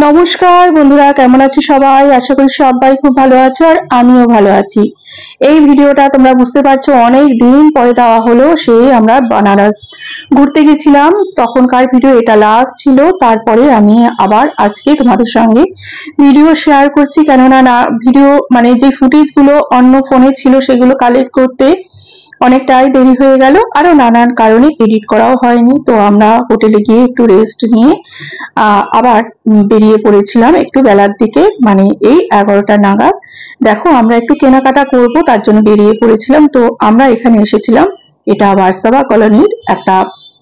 নমস্কার বন্ধুরা, কেমন আছো সবাই? আশা করি সবাই খুব ভালো আছো আর আমিও ভালো আছি। এই ভিডিওটা তোমরা বুঝতে পারছো অনেক দিন পরে দেওয়া হলো। সেই আমরা বানারস ঘুরতে গেছিলাম, তখনকার ভিডিও এটা লাস্ট ছিল। তারপরে আমি আবার আজকে তোমাদের সঙ্গে ভিডিও শেয়ার করছি, কেননা না ভিডিও মানে যে ফুটেজ গুলো অন্য ফোনে ছিল সেগুলো কালেক্ট করতে অনেকটাই দেরি হয়ে গেল, আরো নানান কারণে এডিট করাও হয়নি। তো আমরা হোটেলে গিয়ে একটু রেস্ট নিয়ে আবার বেরিয়ে পড়েছিলাম একটু বেলার দিকে, মানে এই 11টা নাগাদ। দেখো আমরা একটু কেনাকাটা করব, তার জন্য বেরিয়ে পড়েছিলাম। তো আমরা এখানে এসেছিলাম, এটা ভার্সাভা কলোনির একটা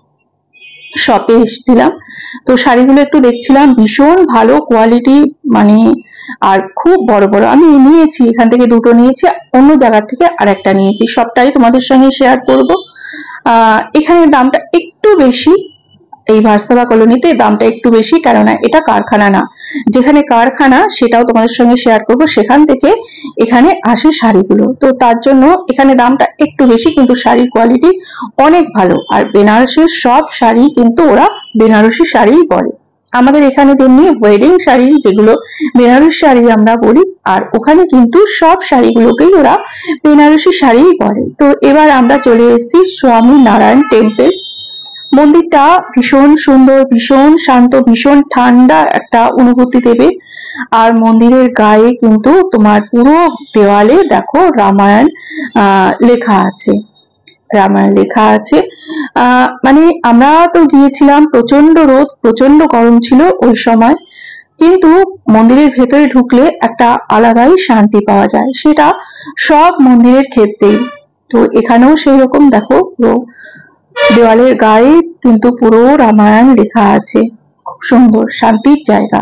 শপে এসেছিলাম। তো শাড়িগুলো একটু দেখছিলাম, ভীষণ ভালো কোয়ালিটি, মানে আর খুব বড় বড়। আমি নিয়েছি, এখান থেকে দুটো নিয়েছি, অন্য জায়গা থেকে আরেকটা নিয়েছি, সবটাই তোমাদের সঙ্গে শেয়ার করব। এখানে দামটা একটু বেশি, এই ভার্সাভা কলোনিতে দামটা একটু বেশি, কেননা এটা কারখানা না। যেখানে কারখানা সেটাও তোমাদের সঙ্গে শেয়ার করব, সেখান থেকে এখানে আসে শাড়িগুলো, তো তার জন্য এখানে দামটা একটু বেশি, কিন্তু শাড়ির কোয়ালিটি অনেক ভালো। আর বেনারসের সব শাড়ি কিন্তু ওরা বেনারসি শাড়িই বলে। আমাদের এখানে যেমনি ওয়েডিং শাড়ি যেগুলো বেনারসি শাড়ি আমরা বলি, আর ওখানে কিন্তু সব শাড়িগুলোকেই ওরা বেনারসি শাড়িই বলে। তো এবার আমরা চলে এসেছি স্বামী নারায়ণ টেম্পল। মন্দিরটা ভীষণ সুন্দর, ভীষণ শান্ত, ভীষণ ঠান্ডা একটা অনুভূতি দেবে। আর মন্দিরের গায়ে কিন্তু তোমার পুরো দেওয়ালে দেখো রামায়ণ লেখা আছে, রামায়ণ লেখা আছে। মানে আমরা তো গিয়েছিলাম, প্রচন্ড রোদ, প্রচন্ড গরম ছিল ওই সময়, কিন্তু মন্দিরের ভেতরে ঢুকলে একটা আলাদাই শান্তি পাওয়া যায়, সেটা সব মন্দিরের ক্ষেত্রেই। তো এখানেও সেই রকম দেখো, পুরো দেওয়ালের গায়ে কিন্তু পুরো রামায়ণ লেখা আছে, খুব সুন্দর শান্তির জায়গা।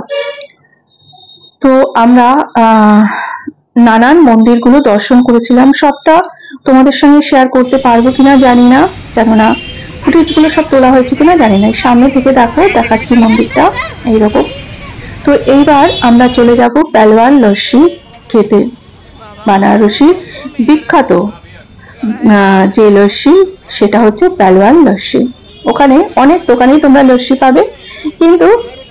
তো আমরা নানান মন্দিরগুলো দর্শন করেছিলাম, সবটা তোমাদের সঙ্গে শেয়ার করতে পারবো কিনা জানি না, কেননা ফুটেজগুলো সব তোলা হয়েছে কিনা জানি না। সামনে থেকে দেখো দেখাচ্ছি মন্দিরটা এইরকম। তো এইবার আমরা চলে যাব পালোয়ান লস্যি খেতে, বানারসির বিখ্যাত যে লস্যি সেটা হচ্ছে পালোয়ান লস্যি। ওখানে অনেক দোকানেই তোমরা লস্যি পাবে, কিন্তু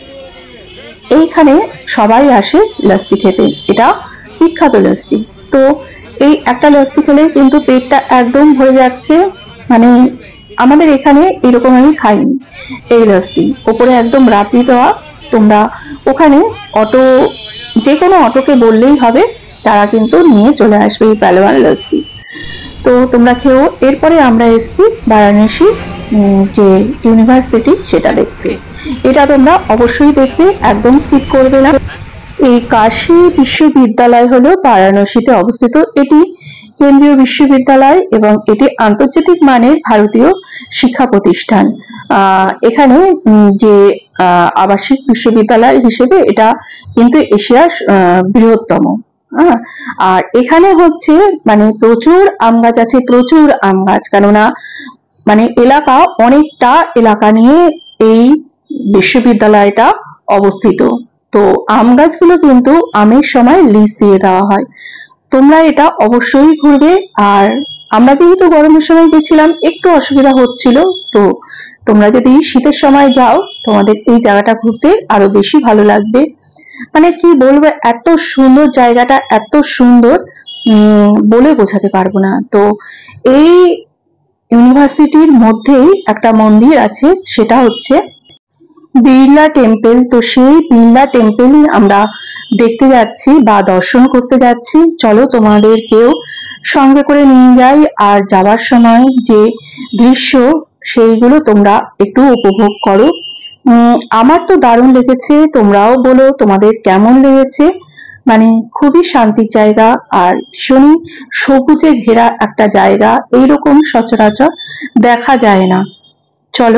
এইখানে সবাই আসে লস্যি খেতে, এটা বিখ্যাত লস্যি। তো এই একটা লস্যি খেলে কিন্তু পেটটা একদম ভরে যাচ্ছে, মানে আমাদের এখানে এরকম আমি খাইনি এই লস্যি। ওপরে একদম রাবড়ি দেওয়া, তোমরা ওখানে অটো, যে কোনো অটোকে বললেই হবে, তারা কিন্তু নিয়ে চলে আসবে এই পালোয়ান লস্যি। তো তোমরা খেও। এরপরে আমরা এসেছি বারাণসী যে ইউনিভার্সিটি সেটা দেখতে, এটা তোমরা অবশ্যই দেখবে, একদম স্কিপ করবে না। এই কাশী বিশ্ববিদ্যালয় হলো বারাণসীতে অবস্থিত। এটি কেন্দ্রীয় বিশ্ববিদ্যালয় এবং এটি আন্তর্জাতিক মানের ভারতীয় শিক্ষা প্রতিষ্ঠান। এখানে যে আবাসিক বিশ্ববিদ্যালয় হিসেবে এটা কিন্তু এশিয়ার বৃহত্তম। আর এখানে হচ্ছে মানে প্রচুর আম গাছ আছে, প্রচুর আম গাছ, কেননা মানে এলাকা অনেকটা এলাকা নিয়ে এই বিশ্ববিদ্যালয়টা অবস্থিত। তো আম গাছগুলো কিন্তু আমের সময় লিজ দিয়ে দেওয়া হয়। তোমরা এটা অবশ্যই ঘুরবে। আর আমরা যেহেতু গরমের সময় গেছিলাম একটু অসুবিধা হচ্ছিল, তো তোমরা যদি শীতের সময় যাও তোমাদের এই জায়গাটা ঘুরতে আরো বেশি ভালো লাগবে। মানে কি বলবো, এত সুন্দর জায়গাটা, এত সুন্দর বলে বোঝাতে পারবো না। তো এই ইউনিভার্সিটির মধ্যেই একটা মন্দির আছে, সেটা হচ্ছে বিড়লা টেম্পল। তো সেই বিড়লা টেম্পলই আমরা দেখতে যাচ্ছি বা দর্শন করতে যাচ্ছি। চলো তোমাদেরকেও সঙ্গে করে নিয়ে যাই, আর যাওয়ার সময় যে দৃশ্য সেইগুলো তোমরা একটু উপভোগ করো। আমার তো দারুণ লেগেছে, তোমরাও বলো তোমাদের কেমন লেগেছে। মানে খুবই শান্তির জায়গা, আর ভীষণই সবুজে ঘেরা একটা জায়গা, এইরকম সচরাচর দেখা যায় না। চলো।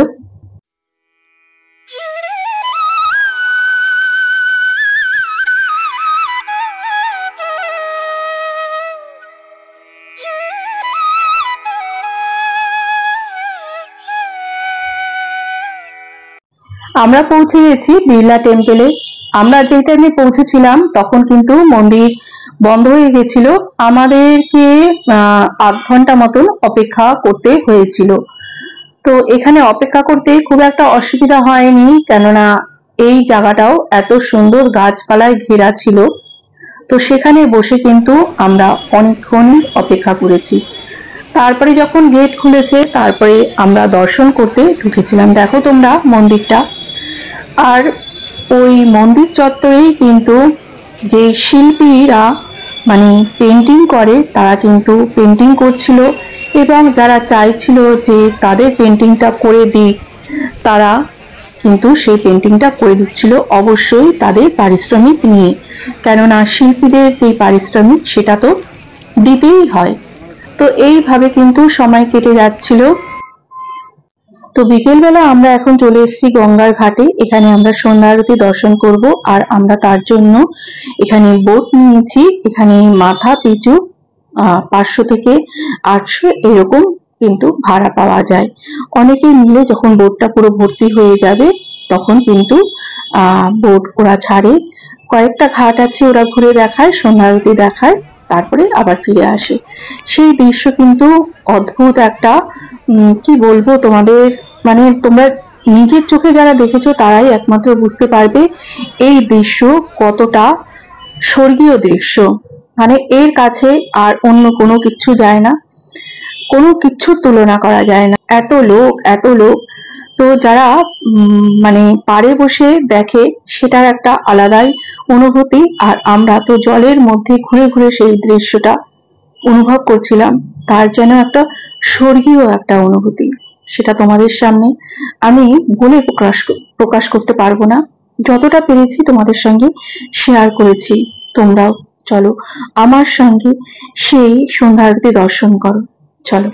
আমরা পৌঁছে গেছি বিড়লা টেম্পলে। আমরা যে টাইমে পৌঁছেছিলাম তখন কিন্তু মন্দির বন্ধ হয়ে গেছিল, আমাদেরকে আধ ঘন্টা মতন অপেক্ষা করতে হয়েছিল। তো এখানে অপেক্ষা করতে খুব একটা অসুবিধা হয়নি, কেননা এই জায়গাটাও এত সুন্দর গাছপালায় ঘেরা ছিল। তো সেখানে বসে কিন্তু আমরা অনেকক্ষণ অপেক্ষা করেছি। তারপরে যখন গেট খুলেছে তারপরে আমরা দর্শন করতে ঢুকেছিলাম। দেখো তোমরা মন্দিরটা। আর ওই মন্দির চত্বরেই কিন্তু যে শিল্পীরা মানে পেন্টিং করে তারা কিন্তু পেন্টিং করছিল, এবং যারা চাইছিল যে তাদের পেন্টিংটা করে দিক তারা কিন্তু সেই পেন্টিংটা করে দিচ্ছিল, অবশ্যই তাদের পারিশ্রমিক নিয়ে। কেননা শিল্পীদের যেই পারিশ্রমিক সেটা তো দিতেই হয়। তো এইভাবে কিন্তু সময় কেটে যাচ্ছিল। তো বিকেলবেলা আমরা এখন চলে এসেছি গঙ্গার ঘাটে। এখানে আমরা সন্ধ্যা আরতি দর্শন করব, আর আমরা তার জন্য এখানে বোট নিয়েছি। এখানে মাথা পিছু 500 থেকে 800 এরকম কিন্তু ভাড়া পাওয়া যায়। অনেকে মিলে যখন বোটটা পুরো ভর্তি হয়ে যাবে তখন কিন্তু বোট ওরা ছাড়ে। কয়েকটা ঘাট আছে, ওরা ঘুরে দেখায়, সন্ধ্যা আরতি দেখায়, তারপরে আবার ফিরে আসে। সেই দৃশ্য কিন্তু অদ্ভুত একটা, কি বলবো তোমাদের, মানে তোমরা নিজের চোখে যারা দেখেছো তারাই একমাত্র বুঝতে পারবে এই দৃশ্য কতটা স্বর্গীয় দৃশ্য। মানে এর কাছে আর অন্য কোনো কিচ্ছু যায় না, কোনো কিছুর তুলনা করা যায় না। এত লোক, এত লোক। তো যারা মানে পাড়ে বসে দেখে সেটার একটা আলাদাই অনুভূতি। আর আমরা তো জলের মধ্যে ঘুরে ঘুরে সেই দৃশ্যটা অনুভব করছিলাম, তার যেন একটা স্বর্গীয় একটা অনুভূতি। সেটা তোমাদের সামনে আমি বলে প্রকাশ করতে পারবো না। যতটা পেরেছি তোমাদের সঙ্গে শেয়ার করেছি। তোমরাও চলো আমার সঙ্গে সেই সন্ধ্যা আরতি দর্শন করো। চলো।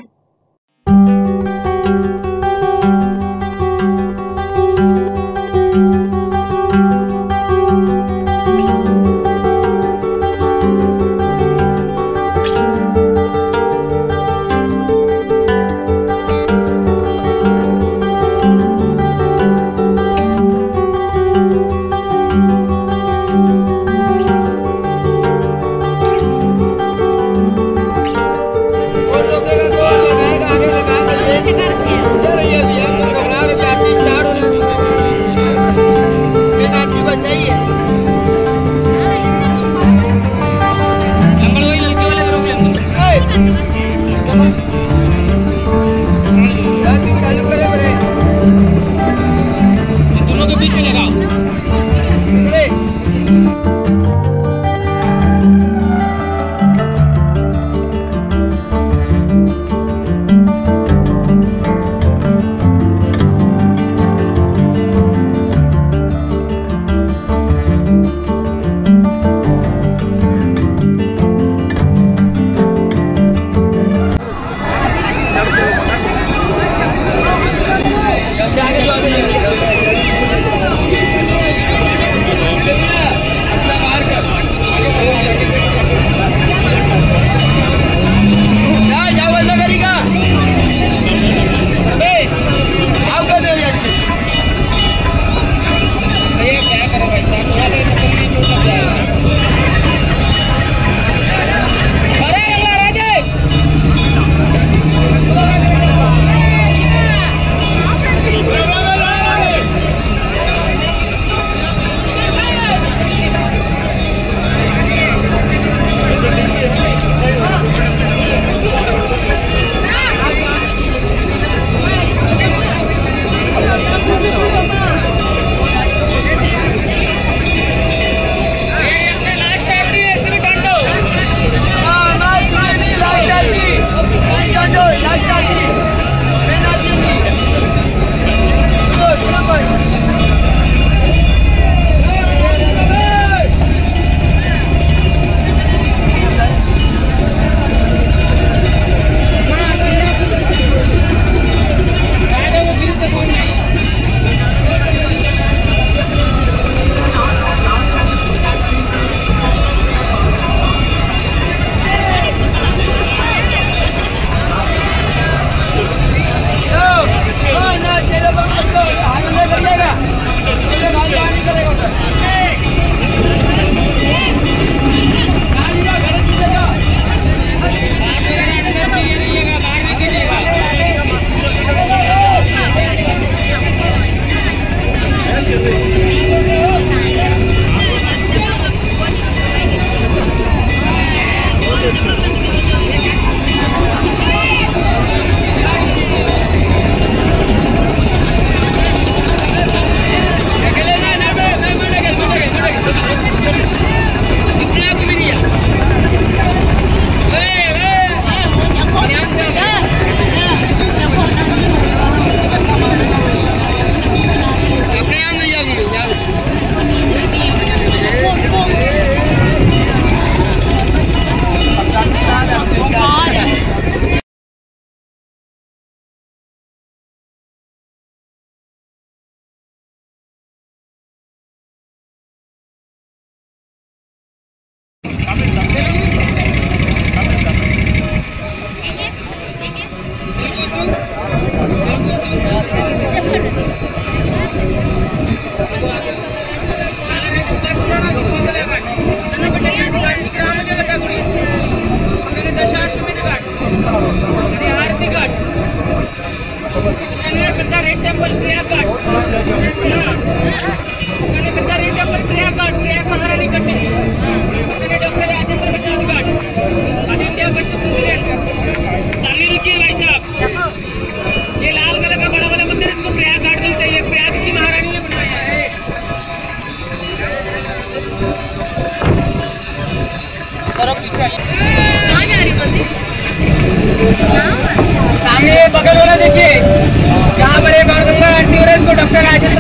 सामने ये बगल वाला देखिए, जहाँ पर एक और गंगा आंटी हो रहा है, इसको डॉक्टर राजेंद्र,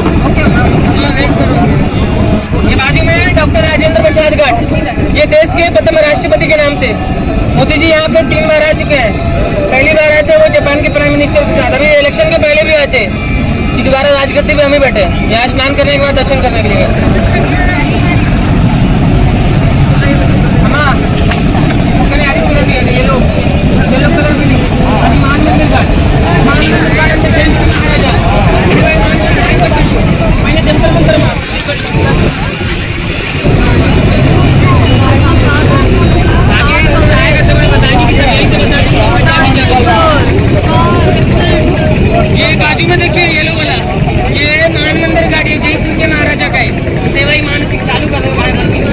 ये बाजू में है डॉक्टर राजेंद्र प्रसाद गढ़। ये देश के प्रथम राष्ट्रपति के नाम से मोदी जी यहाँ पे 3 बार आ चुके हैं। पहली बार आए थे वो जापान के प्राइम मिनिस्टर के साथ, अभी इलेक्शन के पहले भी आए थे कि दोबारा राजगद्दी पे हम ही बैठे यहाँ स्नान करने के बाद दर्शन करने के लिए। ये लोग कलर भी नहीं, मान मंदिर का मैंने जंतर मंतर आगे आएगा तो मैं बताएंगे कि सब यही तो बता दीजिए। ये बाजू में देखिए येलो वाला, ये मान मंदिर गाड़ी है, जयपुर के महाराजा का है। सेवाई मानसिक चालू कर दो गाड़ी।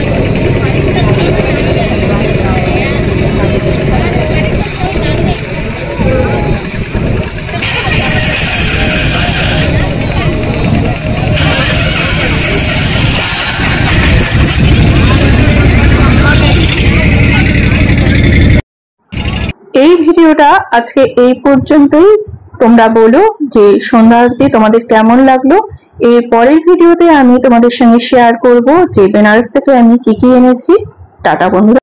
এই ভিডিওটা আজকে এই পর্যন্তই। তোমরা বলো যে সন্ধ্যা আরতি তোমাদের কেমন লাগলো। এর পরের ভিডিওতে আমি তোমাদের সঙ্গে শেয়ার করব যে বেনারস থেকে আমি কি কি এনেছি। টাটা বন্ধুরা।